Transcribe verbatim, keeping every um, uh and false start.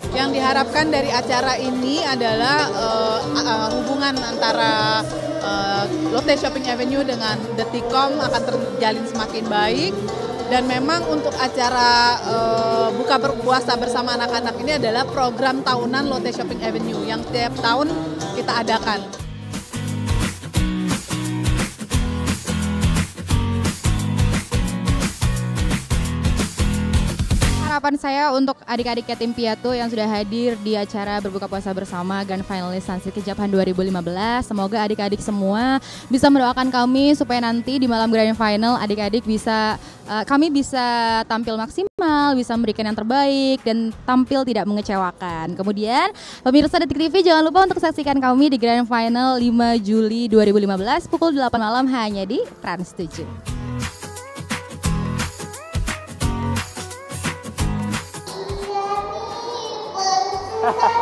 Yang diharapkan dari acara ini adalah uh, uh, hubungan antara uh, Lotte Shopping Avenue dengan Detikcom akan terjalin semakin baik. Dan memang untuk acara uh, buka berpuasa bersama anak-anak ini adalah program tahunan Lotte Shopping Avenue yang tiap tahun kita adakan. Harapan saya untuk adik-adik yatim piatu yang sudah hadir di acara berbuka puasa bersama Grand Finalist Sunset Kejapan dua ribu lima belas. Semoga adik-adik semua bisa mendoakan kami supaya nanti di malam Grand Final adik-adik bisa uh, kami bisa tampil maksimal, bisa memberikan yang terbaik dan tampil tidak mengecewakan. Kemudian pemirsa Detik T V jangan lupa untuk saksikan kami di Grand Final lima Juli dua ribu lima belas pukul delapan malam hanya di Trans tujuh. Ha ha ha.